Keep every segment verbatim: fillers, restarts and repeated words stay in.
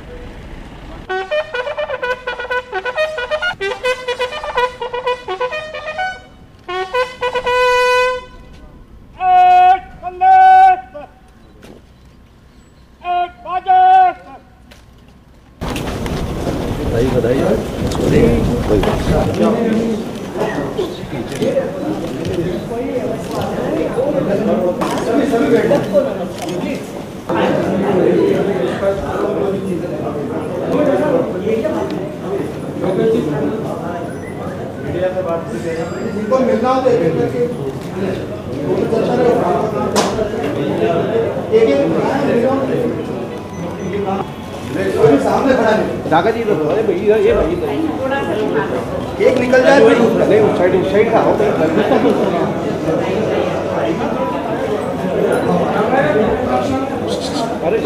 बधाई मिलना होता सामने खड़ा है दागा जी तो अरे भैया ये भैया एक निकल जाए नहीं उस साइड उस साइड का हो अरे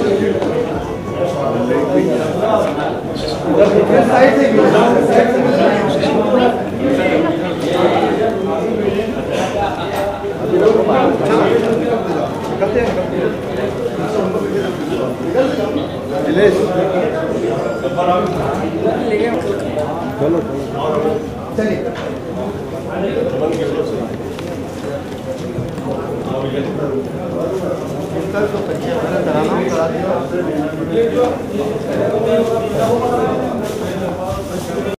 इधर साइड से करते हैं चलो चलिए